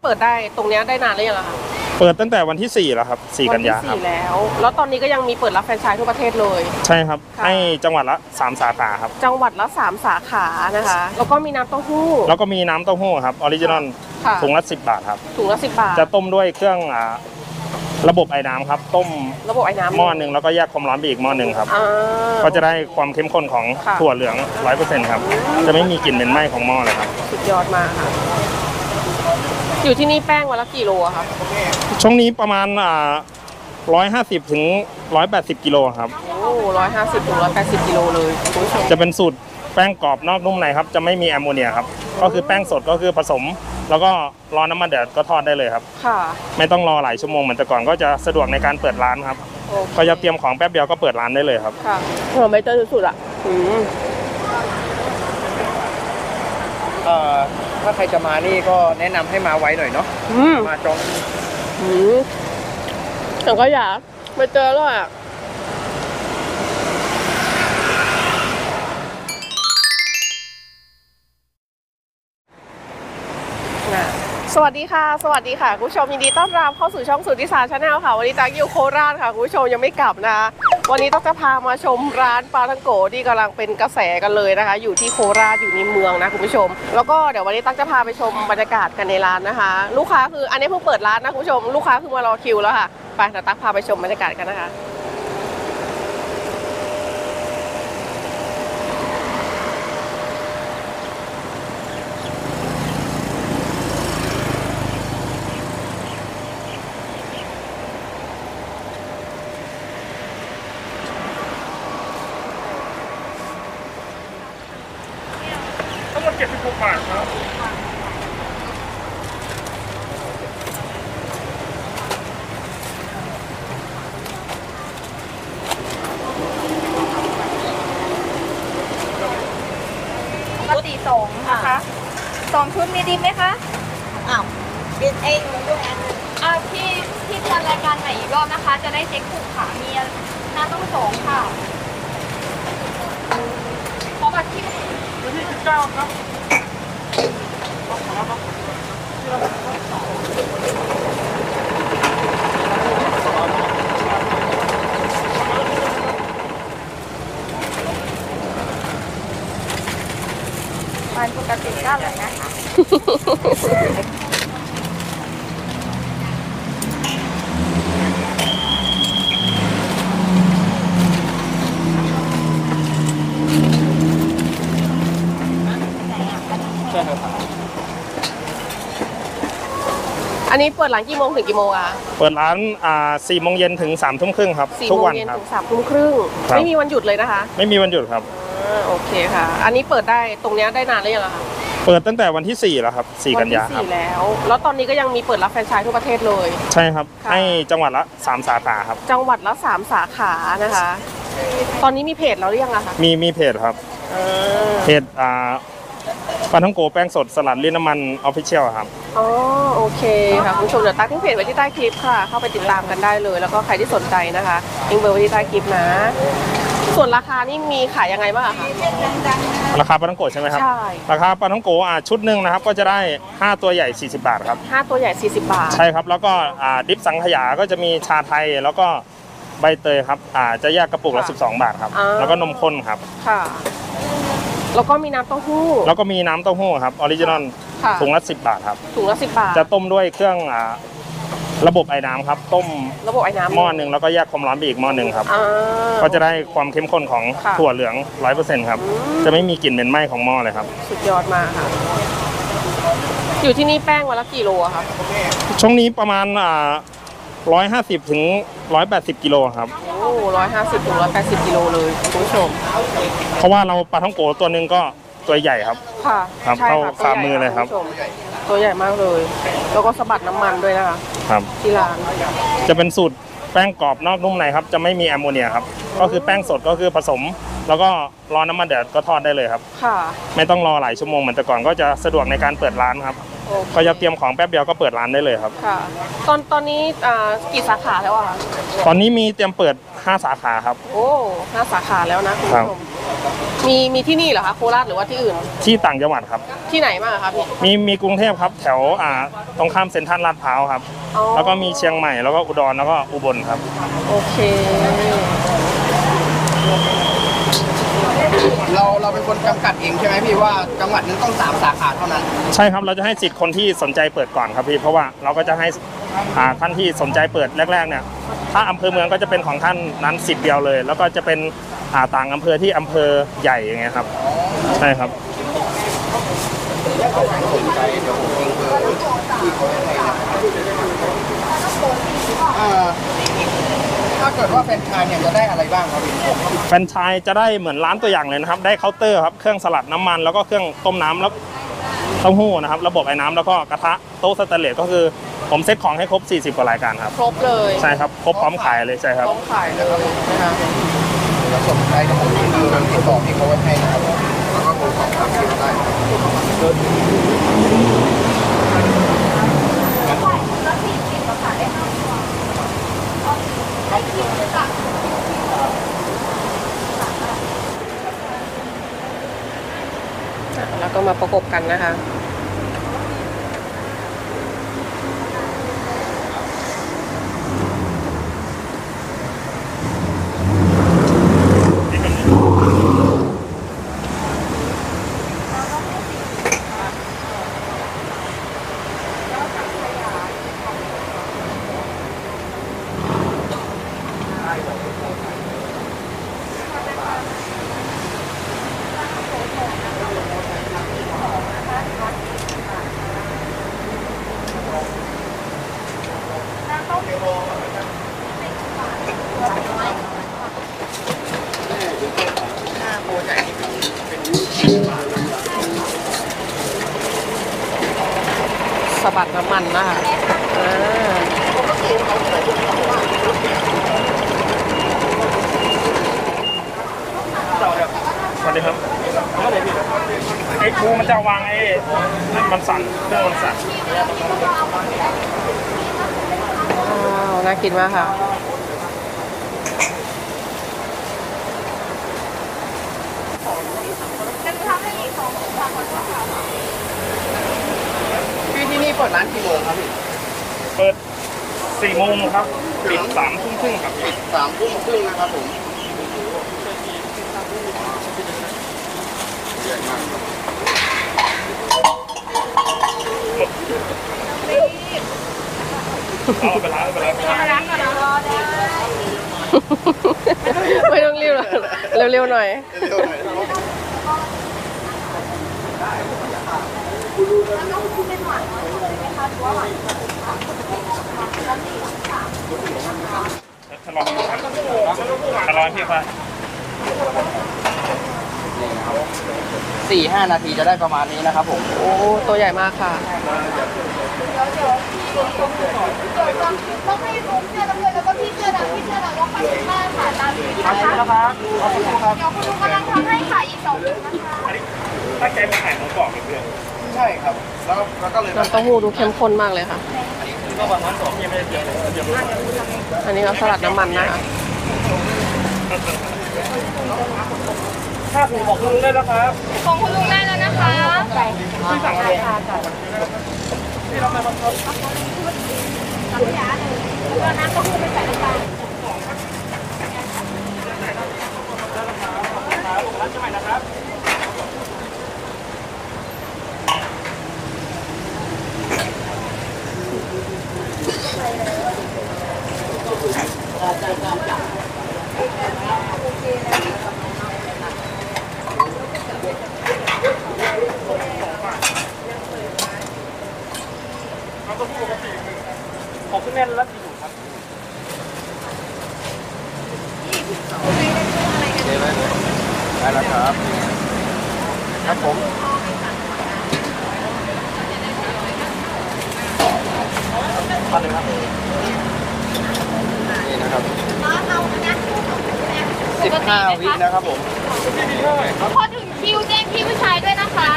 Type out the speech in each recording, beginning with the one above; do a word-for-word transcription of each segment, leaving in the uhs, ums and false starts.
ปิดได้ตรงนี้ได้นานหรือยังคะเปิดตั้งแต่วันที่สี่แล้วครับสี่กันยาครับแล้วแล้วตอนนี้ก็ยังมีเปิดรับแฟรนไชส์ทั่วประเทศเลยใช่ครับให้จังหวัดละสามสาขาครับจังหวัดละสามสาขานะคะแล้วก็มีน้ำเต้าหู้แล้วก็มีน้ำเต้าหู้ครับออริจินอลถุงละสิบบาทครับถุงละสิบบาทจะต้มด้วยเครื่องระบบไอ้น้ำครับต้มระบบไอ้น้ำหม้อหนึ่งแล้วก็แยกความร้อนไปอีกหม้อหนึ่งครับก็จะได้ความเข้มข้นของถั่วเหลืองร้อยเปอร์เซ็นต์ครับจะไม่มีกลิ่นเหม็นไหม้ของหม้อเลยครับสุดยอดมากค่ะอยู่ที่นี่แป้งวันละกี่โลครับช่วงนี้ประมาณร้อยห้าสิบถึงร้อยแปดสิบกิโลครับโอ้ร้อยห้าสิบถึงร้อยแปดสิบกิโลเลยคุณผู้ชมจะเป็นสูตรแป้งกรอบนอกนุ่มในครับจะไม่มีแอมโมเนียครับก็คือแป้งสดก็คือผสมแล้วก็รอน้ำมันเดือดก็ทอดได้เลยครับค่ะไม่ต้องรอหลายชั่วโมงเหมือนแต่ก่อนก็จะสะดวกในการเปิดร้านครับก็จะเตรียมของแป๊บเดียวก็เปิดร้านได้เลยครับค่ะหอมใบเตยสุดๆอ่ะเอ่อถ้าใครจะมานี่ก็แนะนำให้มาไว้หน่อยเนาะมาจองอืมแต่ก็อยากไปเจอแล้วอ่ะสวัสดีค่ะสวัสดีค่ะคุณผู้ชมยินดีต้อนรับเข้าสู่ช่องสุทธิสารชาแนลค่ะวันนี้ตั๊กอยู่โคราชค่ะคุณผู้ชมยังไม่กลับนะวันนี้ต้องจะพามาชมร้านปลาทังโกที่กำลังเป็นกระแสกันเลยนะคะอยู่ที่โคราชอยู่ในเมืองนะคุณผู้ชมแล้วก็เดี๋ยววันนี้ตั๊กจะพาไปชมบรรยากาศกันในร้านนะคะลูกค้าคืออันนี้เพิ่งเปิดร้านนะคุณผู้ชมลูกค้าคือมารอคิวแล้วค่ะไปเดี๋ยวตั๊กพาไปชมบรรยากาศกันนะคะทั้งหมดเจ็ดสิบหกบาทครับปกติสองนะคะสองชุดมีดีไหมคะอ้าวเป็นเองด้วยอันนึงอ่าที่ที่ทำรายการใหม่อีกรอบนะคะจะได้เช็คถูกค่ะมีน้ำต้องสองค่ะขอบัตรที่วันที่สิบเก้าครับมันปกติก็เลยนะคะอันนี้เปิดร้านกี่โมงถึงกี่โมงอะเปิดร้านอ่าสี่โมงเย็นถึงสามทุ่มครึ่งครับทุกวันครับถึงสามทุ่มครึ่งไม่มีวันหยุดเลยนะคะไม่มีวันหยุดครับอ่าโอเคค่ะอันนี้เปิดได้ตรงนี้ได้นานหรือยังคะเปิดตั้งแต่วันที่สี่แล้วครับสี่กันยาครับแล้วแล้วตอนนี้ก็ยังมีเปิดรับแฟรนไชส์ทั่วประเทศเลยใช่ครับให้จังหวัดละสามสาขาครับจังหวัดละสามสาขานะคะตอนนี้มีเพจแล้วหรือยังอะคะมีมีเพจครับเพจอ่าปลาท่องโกแป้งสดสลัดลิ้นน้ำมันออฟฟิเชียลครับอ๋อโอเคค่ะคุณผู้ชมเดี๋ยวตั้งที่เพจไว้ที่ใต้คลิปค่ะเข้าไปติดตามกันได้เลยแล้วก็ใครที่สนใจนะคะลิงก์เบอร์ไว้ที่ใต้คลิปนะส่วนราคานี่มีขายยังไงบ้างคะราคาปลาท่องโกใช่ไหมครับใช่ราคาปลาท่องโกอ่าชุดหนึ่งนะครับก็จะได้ห้าตัวใหญ่สี่สิบบาทครับห้าตัวใหญ่สี่สิบบาทใช่ครับแล้วก็อ่าดิฟสังขยาก็จะมีชาไทยแล้วก็ใบเตยครับอ่าจะแยกกระปุกละสิบสองบาทครับแล้วก็นมข้นครับค่ะแล้วก็มีน้ำเต้าหู้แล้วก็มีน้ำเต้าหู้ครับออริจินอลถุงละสิบบาทครับถุงละสิบบาทจะต้มด้วยเครื่องอ่าระบบไอ้น้ำครับต้มระบบไอ้น้ำหม้อหนึ่งแล้วก็แยกความร้อนไปอีกหม้อหนึ่งครับก็จะได้ความเข้มข้นของถั่วเหลืองร้อยเปอร์เซ็นต์ครับจะไม่มีกลิ่นเหม็นไหม้ของหม้อเลยครับสุดยอดมากค่ะอยู่ที่นี่แป้งวันละกี่โลครับช่วงนี้ประมาณอ่าร้อยห้าสิบถึงร้อยแปดสิบกิโลครับโอ้ร้อยห้าสิบถึงร้อยแปดสิบกิโลเลยคุณผู้ชมเพราะว่าเราปลาท่องโกตัวหนึ่งก็ตัวใหญ่ครับค่ะครับเท่าฝ่ามือเลยครับตัวใหญ่มากเลยแล้วก็สะบัดน้ำมันด้วยนะคะครับที่ร้านจะเป็นสูตรแป้งกรอบนอกนุ่มในครับจะไม่มีแอมโมเนียครับก็คือแป้งสดก็คือผสมแล้วก็รอน้ำมันเดือดก็ทอดได้เลยครับค่ะไม่ต้องรอหลายชั่วโมงเหมือนแต่ก่อนก็จะสะดวกในการเปิดร้านครับก็จะเตรียมของแป๊บเดียวก็เปิดร้านได้เลยครับค่ะตอนตอนนี้กี่สาขาแล้วอะคะตอนนี้มีเตรียมเปิดห้าสาขาครับโอ้ห้าสาขาแล้วนะคุณผู้ชมมีมีที่นี่เหรอคะโคราชหรือว่าที่อื่นที่ต่างจังหวัดครับที่ไหนบ้างอะคะพี่มีมีกรุงเทพครับแถวอ่าตรงข้ามเซ็นทรัลลาดพร้าวครับอ๋อแล้วก็มีเชียงใหม่แล้วก็อุดรแล้วก็อุบลครับโอเคเราเราเป็นคนจำกัดเองใช่ไหมพี่ว่าจังหวัดนึงต้องสามสาขาเท่านั้นใช่ครับเราจะให้สิทธิ์คนที่สนใจเปิดก่อนครับพี่เพราะว่าเราก็จะให้อ่าท่านที่สนใจเปิดแรกๆเนี่ยถ้าอำเภอเมืองก็จะเป็นของท่านนั้นสิทธิ์เดียวเลย แล้วก็จะเป็นอ่าต่างอำเภอที่อำเภอใหญ่อย่างเงี้ยครับใช่ครับสนใจเดี๋ยวผมทิ้งเบอร์ที่เขาให้นะครับอ่าถ้าเกิดว่าแฟรนไชส์เนี่ยจะได้อะไรบ้างครับพี่แฟรนไชส์จะได้เหมือนร้านตัวอย่างเลยนะครับได้เคาน์เตอร์ครับเครื่องสลัดน้ำมันแล้วก็เครื่องต้มน้ำแล้วเต้าหู้นะครับระบบไอ้น้ำแล้วก็กระทะโต๊ะสแตนเลสก็คือผมเซ็ตของให้ครบสี่สิบกว่ารายการครับครบเลยใช่ครับครบพร้อมขายเลยใช่ครับพร้อมขายเลยนะคะเราสนใจเดี๋ยวผมทิ้งเบอร์ติดต่อที่เขาไว้ให้นะครับแล้วก็โทรสอบถามที่ได้แล้วก็มาประกบกันนะคะ สะบัดน้ำมันนะคะอ่าสวัสดีครับไอ้ครูมันจะวางไอ้มันสั่นเครื่องมันสั่นว้าวน่ากินมากค่ะพี่ที่นี่เปิดร้านกี่โมงครับพี่เปิดสี่โมงครับปิดสามทุ่มครึ่งครับปิดสามทุ่มครึ่งนะครับผมใหญ่มากครับเอาไปล้างไปล้างไม่ต้องรีบหรอกเร็วๆหน่อยเร็วหน่อยนะครับชะลอครับชะลอพี่ครับสี่ห้านาทีจะได้ประมาณนี้นะครับผมโอ้ตัวใหญ่มากค่ะต้องให้ผมเสื้อน้ำเงินแล้วก็พี่เสื้อดำพี่เสื้อดำแล้วขอบคุณมากค่ะตามนี้นะคะครับขอบคุณครับเดี๋ยวคุณลุงกำลังทำให้ค่ะอีกสองถุงนะคะถ้าใจมาขายหมูกรอบเพื่อนใช่ครับ แล้วแล้วก็เลยน้ำเต้าหู้ดูเข้มข้นมากเลยค่ะก็วันนั้นสองยังไม่ได้เตรียมเลยเตรียมเลยอันนี้ก็สลัดน้ำมันนะคะถ้าผมบอกคุณได้แล้วครับของคุณลุงได้แล้วนะคะที่สั่งอะไรน้ำยาหนึ่งแล้วน้ำเต้าหู้ไม่ใส่น้ำตาลร้านจะใหม่นะครับ ของคุณแม่รับกี่ถุงครับได้ไหมได้แล้วครับ ครับผมพันหนึ่งครับนี่นะครับสิบห้าวินะครับผมพอถึงคิวแจ้งพี่ผู้ชายด้วยนะคะ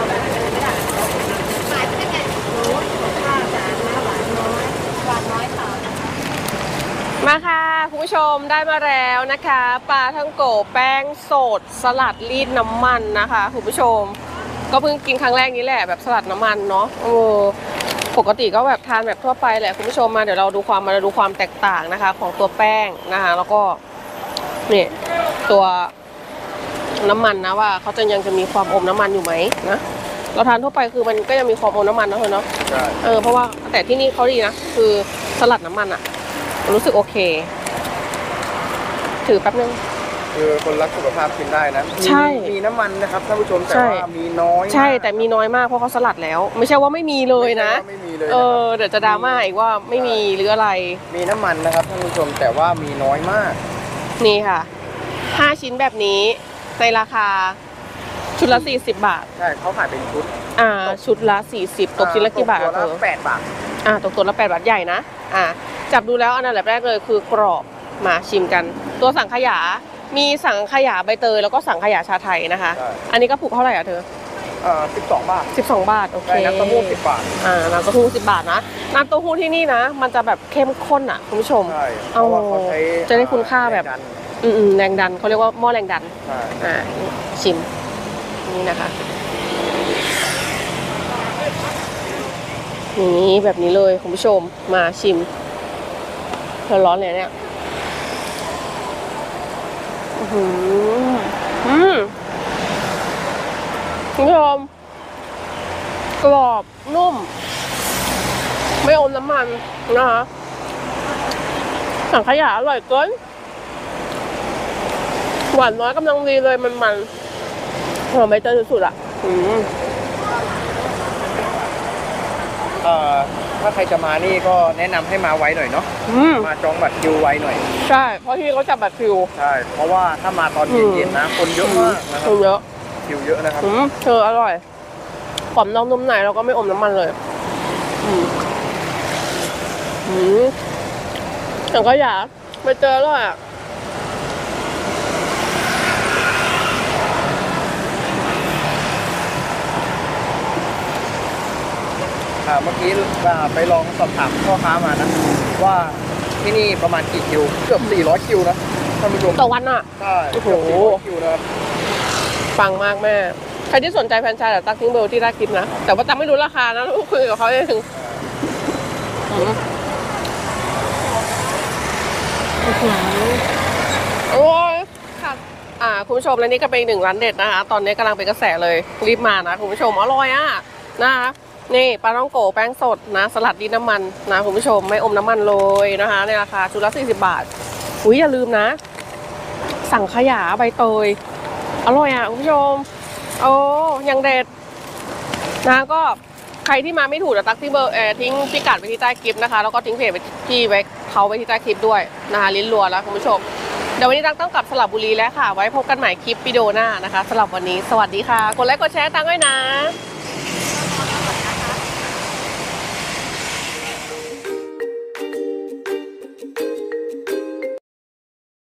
หมายเป็นไงหวานน้อยค่ะมาค่ะคุณผู้ชมได้มาแล้วนะคะปลาท่องโกแป้งสดสลัดรีดน้ำมันนะคะคุณผู้ชมก็เพิ่งกินครั้งแรกนี้แหละแบบสลัดน้ำมันเนาะโอ้ปกติก็แบบทานแบบทั่วไปแหละคุณผู้ชมมาเดี๋ยวเราดูความมาดูความแตกต่างนะคะของตัวแป้งนะคะแล้วก็นี่ตัวน้ำมันนะว่าเขาจะยังจะมีความอมน้ำมันอยู่ไหมนะเราทานทั่วไปคือมันก็ยังมีความอมน้ำมันนะเธอเนาะใช่เออเพราะว่าแต่ที่นี่เขาดีนะคือสลัดน้ำมันอะรู้สึกโอเคถือแป๊บนึงคือคนรักสุขภาพกินได้นะใช่มีน้ำมันนะครับท่านผู้ชมแต่ว่ามีน้อยใช่แต่มีน้อยมากเพราะเขาสลัดแล้วไม่ใช่ว่าไม่มีเลยนะไม่มีเลยเออเดี๋ยวจะดราม่าอีกว่าไม่มีหรืออะไรมีน้ำมันนะครับท่านผู้ชมแต่ว่ามีน้อยมากนี่ค่ะห้าชิ้นแบบนี้ในราคาชุดละสี่สิบบาทใช่เขาขายเป็นชุดอ่าชุดละสี่สิบตกชิ้นละกี่บาทตัวละแปดบาทอ่าตกตัวละแปดบาทใหญ่นะอ่าจับดูแล้วอันดับแรกเลยคือกรอบมาชิมกันตัวสังขยามีสังขยาใบเตยแล้วก็สังขยาชาไทยนะคะอันนี้ก็ผูกเท่าไหร่อ่ะเธอเอ่อสิบสองบาทสิบสองบาทโอเคน้ำเต้าหู้สิบบาทอ่าน้ำเต้าหู้สิบบาทนะน้ำเต้าหู้ที่นี่นะมันจะแบบเข้มข้นอ่ะคุณผู้ชมใช่เพราะว่าเขาใช้จะได้คุณค่าแบบอืมแรงดันเขาเรียกว่าหม้อแรงดันอ่าชิมนี่นะคะนี่แบบนี้เลยคุณผู้ชมมาชิมร้อนเลยเนี่ยอืมอืมคุณผู้ชมกรอบนุ่มไม่อมน้ำมันนะคะสังขยาอร่อยเกินหวานน้อยกำลังดีเลยมันมันหอมใบเตยสุดๆอ่ะอืมเอ่อถ้าใครจะมานี่ก็แนะนำให้มาไวหน่อยเนาะมาจองบัตรคิวไวหน่อยใช่เพราะที่เขาจับบัตรคิวใช่เพราะว่าถ้ามาตอนเย็นๆนะคนเยอะมากนะครับคนเยอะคิวเยอะนะครับเธออร่อยกรอบนอกนุ่มในแล้วก็ไม่อมน้ำมันเลยอืมอืมแต่ก็อยากไปเจอแล้วอ่ะเมื่อกี้ไปลองสอบถามพ่อค้ามานะว่าที่นี่ประมาณกี่คิวเกือบสี่ร้อยคิวนะท่านผู้ชมต่อวันอ่ะใช่เกือบสี่ร้อยคิวนะครับฟังมากแม่ใครที่สนใจแฟรนไชส์เดี๋ยวตักทิ้งเบอร์ที่ได้คลิปนะแต่ว่าตักไม่รู้ราคานะคุยกับเขาเองโอ้ยค่ะอ่าคุณผู้ชมและนี่ก็เป็นหนึ่งร้านเด็ดนะคะตอนนี้กำลังเป็นกระแสเลยรีบมานะคุณผู้ชมอร่อยอ่ะนะคะนี่ปลาท่องโกแป้งสดนะสลัดดินน้ำมันนะคุณผู้ชมไม่อมน้ำมันเลยนะคะในราคาชุดละสี่สิบบาทอุ้ยอย่าลืมนะสังขยาใบเตยอร่อยอ่ะคุณผู้ชมโอ้ยังเด็ดนะก็ใครที่มาไม่ถูกเดี๋ยวตักที่เบอร์เออทิ้งพิกัดไปที่ใต้คลิปนะคะแล้วก็ทิ้งเพจไปที่ไว้เขาไว้ที่ใต้คลิปด้วยนะคะลิ้นรัวแล้วคุณผู้ชมเดี๋ยววันนี้ตักต้องกลับสระบุรีแล้วค่ะไว้พบกันใหม่คลิปวิดีโอหน้านะคะสำหรับวันนี้สวัสดีค่ะกดไลค์กดแชร์ตังไว้นะ